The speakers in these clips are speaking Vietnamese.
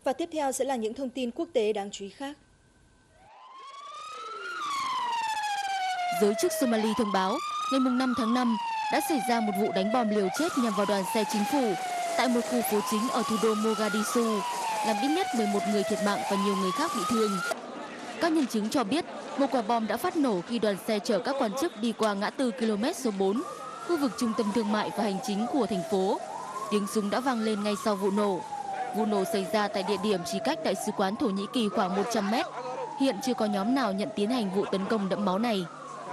Và tiếp theo sẽ là những thông tin quốc tế đáng chú ý khác. Giới chức Somalia thông báo ngày 5 tháng 5 đã xảy ra một vụ đánh bom liều chết nhằm vào đoàn xe chính phủ tại một khu phố chính ở thủ đô Mogadishu, làm ít nhất 11 người thiệt mạng và nhiều người khác bị thương. Các nhân chứng cho biết một quả bom đã phát nổ khi đoàn xe chở các quan chức đi qua ngã tư km số 4, khu vực trung tâm thương mại và hành chính của thành phố. Tiếng súng đã vang lên ngay sau vụ nổ. Vụ nổ xảy ra tại địa điểm chỉ cách Đại sứ quán Thổ Nhĩ Kỳ khoảng 100 mét. Hiện chưa có nhóm nào nhận tiến hành vụ tấn công đẫm máu này.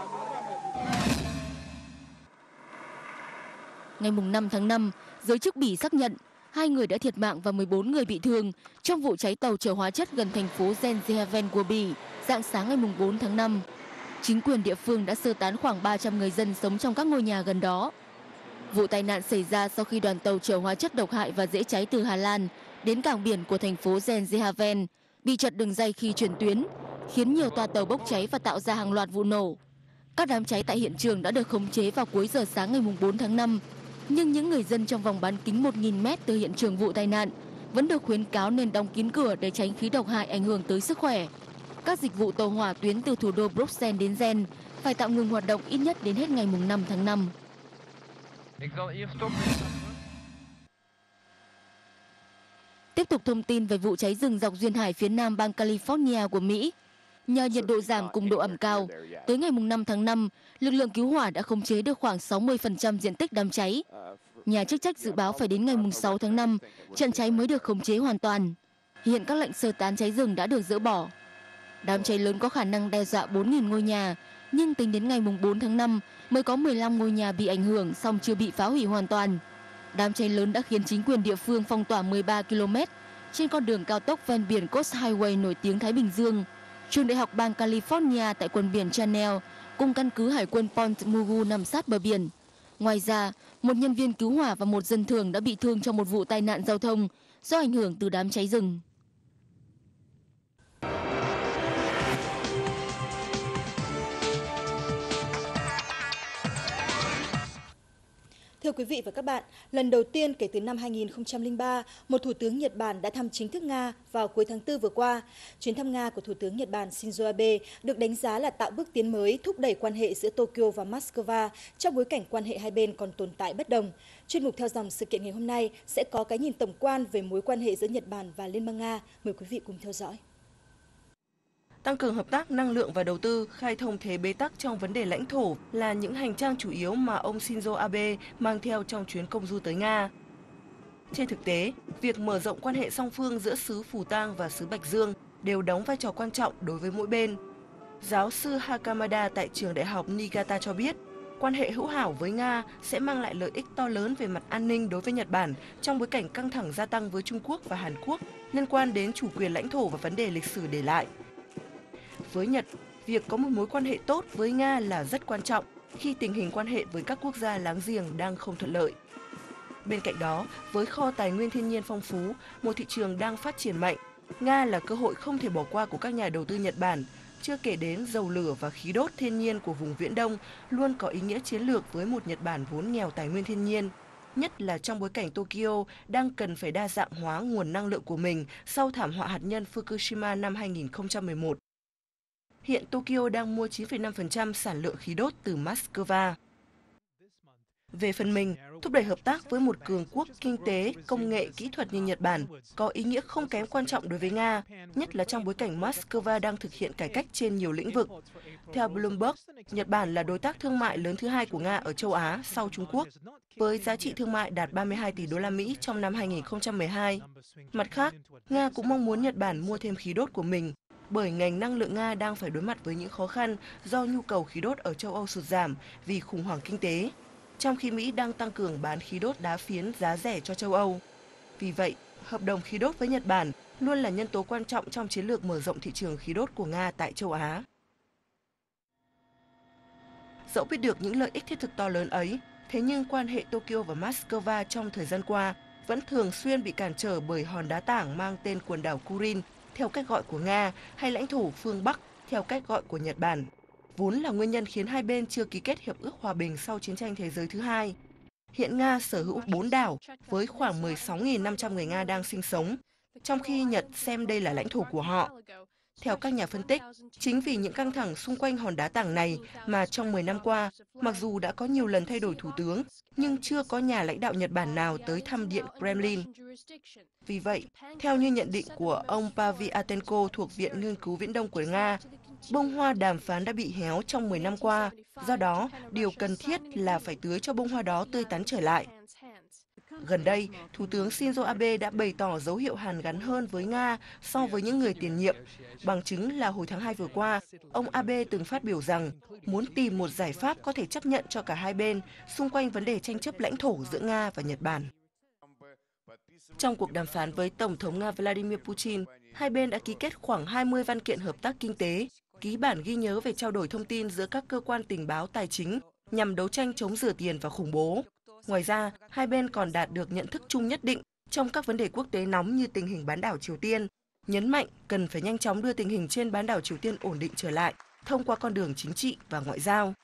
Ngày 5 tháng 5, giới chức Bỉ xác nhận 2 người đã thiệt mạng và 14 người bị thương trong vụ cháy tàu chở hóa chất gần thành phố Eindhoven của Bỉ rạng sáng ngày 4 tháng 5. Chính quyền địa phương đã sơ tán khoảng 300 người dân sống trong các ngôi nhà gần đó. Vụ tai nạn xảy ra sau khi đoàn tàu chở hóa chất độc hại và dễ cháy từ Hà Lan đến cảng biển của thành phố Eindhoven bị chật đường ray khi chuyển tuyến, khiến nhiều toa tàu bốc cháy và tạo ra hàng loạt vụ nổ. Các đám cháy tại hiện trường đã được khống chế vào cuối giờ sáng ngày 4 tháng 5, nhưng những người dân trong vòng bán kính 1.000 mét từ hiện trường vụ tai nạn vẫn được khuyến cáo nên đóng kín cửa để tránh khí độc hại ảnh hưởng tới sức khỏe. Các dịch vụ tàu hỏa tuyến từ thủ đô Bruxelles đến Gen phải tạm ngừng hoạt động ít nhất đến hết ngày 5 tháng 5. Tiếp tục thông tin về vụ cháy rừng dọc duyên hải phía nam bang California của Mỹ. Nhờ nhiệt độ giảm cùng độ ẩm cao, tới ngày 5 tháng 5, lực lượng cứu hỏa đã khống chế được khoảng 60% diện tích đám cháy. Nhà chức trách dự báo phải đến ngày 6 tháng 5, trận cháy mới được khống chế hoàn toàn. Hiện các lệnh sơ tán cháy rừng đã được dỡ bỏ. Đám cháy lớn có khả năng đe dọa 4.000 ngôi nhà, nhưng tính đến ngày 4 tháng 5 mới có 15 ngôi nhà bị ảnh hưởng song chưa bị phá hủy hoàn toàn. Đám cháy lớn đã khiến chính quyền địa phương phong tỏa 13 km trên con đường cao tốc ven biển Coast Highway nổi tiếng Thái Bình Dương. Trường đại học bang California tại quần biển Channel cùng căn cứ hải quân Point Mugu nằm sát bờ biển. Ngoài ra, một nhân viên cứu hỏa và một dân thường đã bị thương trong một vụ tai nạn giao thông do ảnh hưởng từ đám cháy rừng. Thưa quý vị và các bạn, lần đầu tiên kể từ năm 2003, một Thủ tướng Nhật Bản đã thăm chính thức Nga vào cuối tháng 4 vừa qua. Chuyến thăm Nga của Thủ tướng Nhật Bản Shinzo Abe được đánh giá là tạo bước tiến mới thúc đẩy quan hệ giữa Tokyo và Moscow trong bối cảnh quan hệ hai bên còn tồn tại bất đồng. Chuyên mục theo dòng sự kiện ngày hôm nay sẽ có cái nhìn tổng quan về mối quan hệ giữa Nhật Bản và Liên bang Nga. Mời quý vị cùng theo dõi. Tăng cường hợp tác năng lượng và đầu tư, khai thông thế bế tắc trong vấn đề lãnh thổ là những hành trang chủ yếu mà ông Shinzo Abe mang theo trong chuyến công du tới Nga. Trên thực tế, việc mở rộng quan hệ song phương giữa xứ Phù Tang và xứ Bạch Dương đều đóng vai trò quan trọng đối với mỗi bên. Giáo sư Hakamada tại trường đại học Niigata cho biết, quan hệ hữu hảo với Nga sẽ mang lại lợi ích to lớn về mặt an ninh đối với Nhật Bản trong bối cảnh căng thẳng gia tăng với Trung Quốc và Hàn Quốc liên quan đến chủ quyền lãnh thổ và vấn đề lịch sử để lại. Với Nhật, việc có một mối quan hệ tốt với Nga là rất quan trọng khi tình hình quan hệ với các quốc gia láng giềng đang không thuận lợi. Bên cạnh đó, với kho tài nguyên thiên nhiên phong phú, một thị trường đang phát triển mạnh, Nga là cơ hội không thể bỏ qua của các nhà đầu tư Nhật Bản, chưa kể đến dầu lửa và khí đốt thiên nhiên của vùng Viễn Đông luôn có ý nghĩa chiến lược với một Nhật Bản vốn nghèo tài nguyên thiên nhiên, nhất là trong bối cảnh Tokyo đang cần phải đa dạng hóa nguồn năng lượng của mình sau thảm họa hạt nhân Fukushima năm 2011. Hiện Tokyo đang mua 9,5% sản lượng khí đốt từ Moscow. Về phần mình, thúc đẩy hợp tác với một cường quốc kinh tế, công nghệ, kỹ thuật như Nhật Bản có ý nghĩa không kém quan trọng đối với Nga, nhất là trong bối cảnh Moscow đang thực hiện cải cách trên nhiều lĩnh vực. Theo Bloomberg, Nhật Bản là đối tác thương mại lớn thứ hai của Nga ở châu Á sau Trung Quốc, với giá trị thương mại đạt 32 tỷ đô la Mỹ trong năm 2012. Mặt khác, Nga cũng mong muốn Nhật Bản mua thêm khí đốt của mình, bởi ngành năng lượng Nga đang phải đối mặt với những khó khăn do nhu cầu khí đốt ở châu Âu sụt giảm vì khủng hoảng kinh tế, trong khi Mỹ đang tăng cường bán khí đốt đá phiến giá rẻ cho châu Âu. Vì vậy, hợp đồng khí đốt với Nhật Bản luôn là nhân tố quan trọng trong chiến lược mở rộng thị trường khí đốt của Nga tại châu Á. Dẫu biết được những lợi ích thiết thực to lớn ấy, thế nhưng quan hệ Tokyo và Moscow trong thời gian qua vẫn thường xuyên bị cản trở bởi hòn đá tảng mang tên quần đảo Kurin, theo cách gọi của Nga, hay lãnh thổ phương Bắc, theo cách gọi của Nhật Bản, vốn là nguyên nhân khiến hai bên chưa ký kết hiệp ước hòa bình sau chiến tranh thế giới thứ hai. Hiện Nga sở hữu 4 đảo với khoảng 16.500 người Nga đang sinh sống. trong khi Nhật xem đây là lãnh thổ của họ. Theo các nhà phân tích, chính vì những căng thẳng xung quanh hòn đá tảng này mà trong 10 năm qua, mặc dù đã có nhiều lần thay đổi thủ tướng, nhưng chưa có nhà lãnh đạo Nhật Bản nào tới thăm Điện Kremlin. Vì vậy, theo như nhận định của ông Paviatenko thuộc Viện Nghiên cứu Viễn Đông của Nga, bông hoa đàm phán đã bị héo trong 10 năm qua, do đó điều cần thiết là phải tưới cho bông hoa đó tươi tắn trở lại. Gần đây, Thủ tướng Shinzo Abe đã bày tỏ dấu hiệu hàn gắn hơn với Nga so với những người tiền nhiệm. Bằng chứng là hồi tháng 2 vừa qua, ông Abe từng phát biểu rằng muốn tìm một giải pháp có thể chấp nhận cho cả hai bên xung quanh vấn đề tranh chấp lãnh thổ giữa Nga và Nhật Bản. Trong cuộc đàm phán với Tổng thống Nga Vladimir Putin, hai bên đã ký kết khoảng 20 văn kiện hợp tác kinh tế, ký bản ghi nhớ về trao đổi thông tin giữa các cơ quan tình báo tài chính nhằm đấu tranh chống rửa tiền và khủng bố. Ngoài ra, hai bên còn đạt được nhận thức chung nhất định trong các vấn đề quốc tế nóng như tình hình bán đảo Triều Tiên, nhấn mạnh cần phải nhanh chóng đưa tình hình trên bán đảo Triều Tiên ổn định trở lại thông qua con đường chính trị và ngoại giao.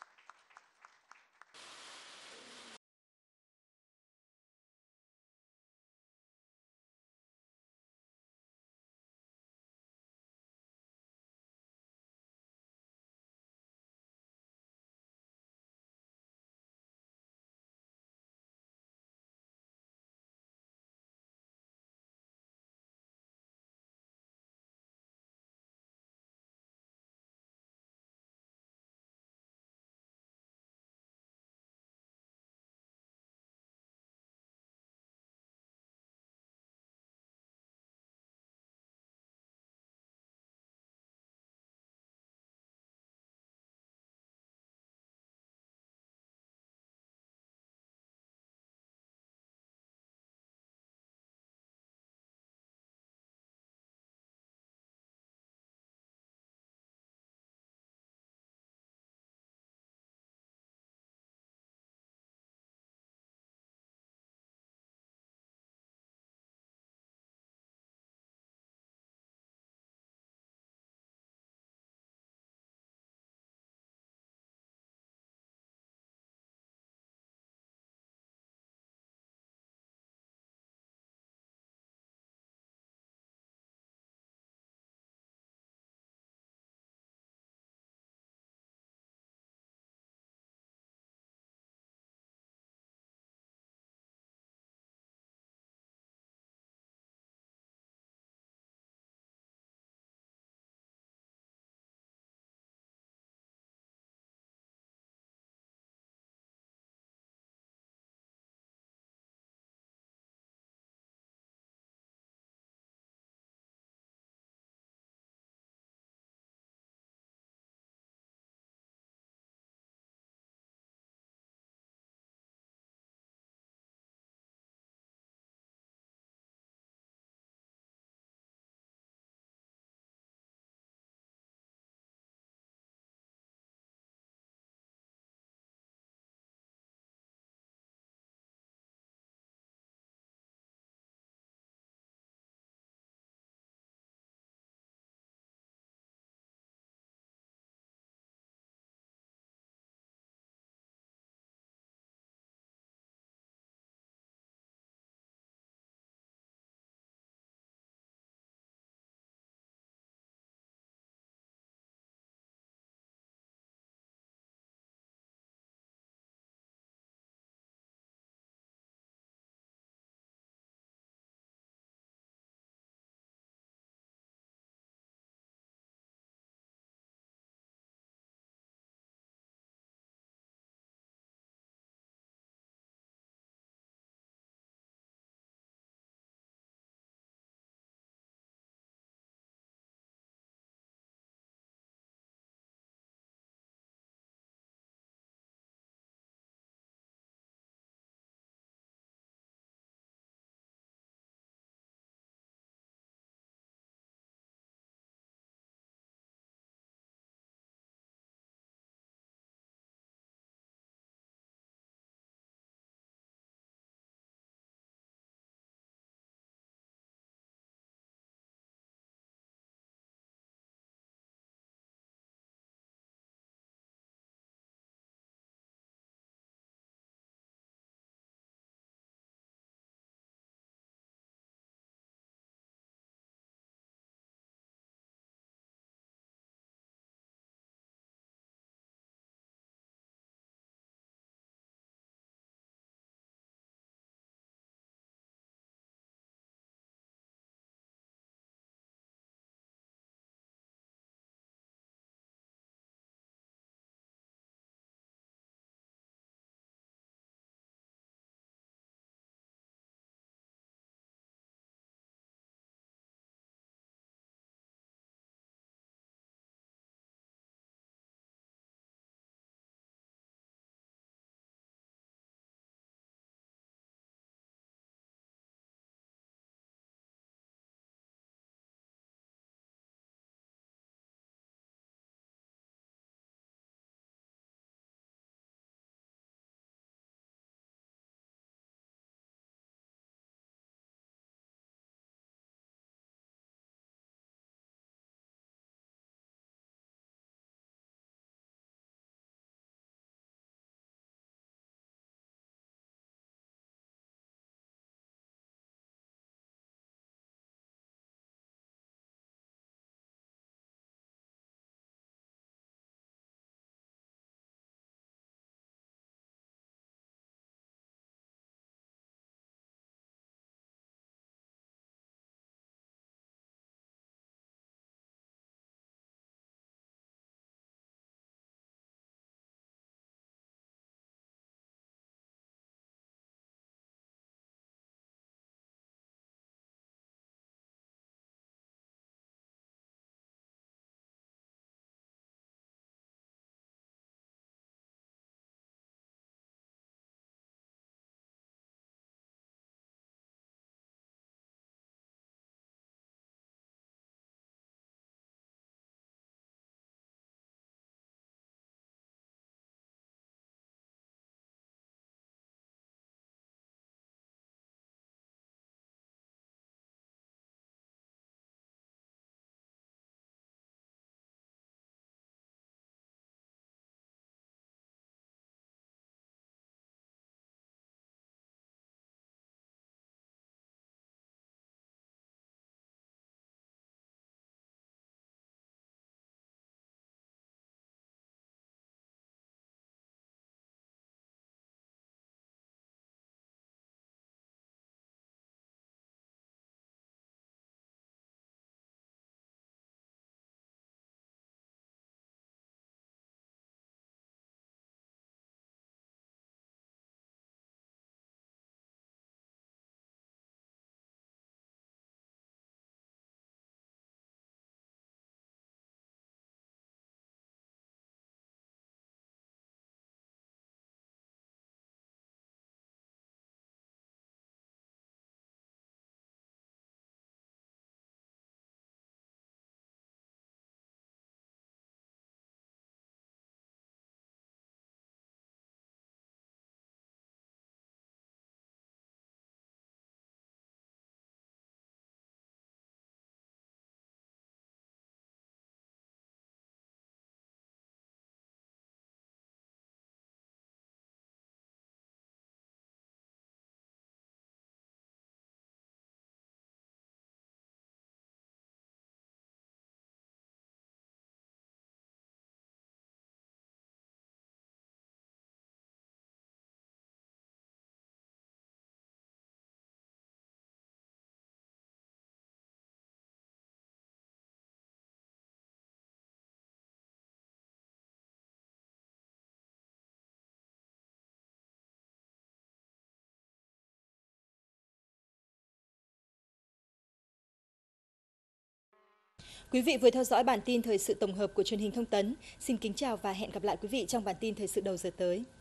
Quý vị vừa theo dõi bản tin thời sự tổng hợp của truyền hình Thông tấn. Xin kính chào và hẹn gặp lại quý vị trong bản tin thời sự đầu giờ tới.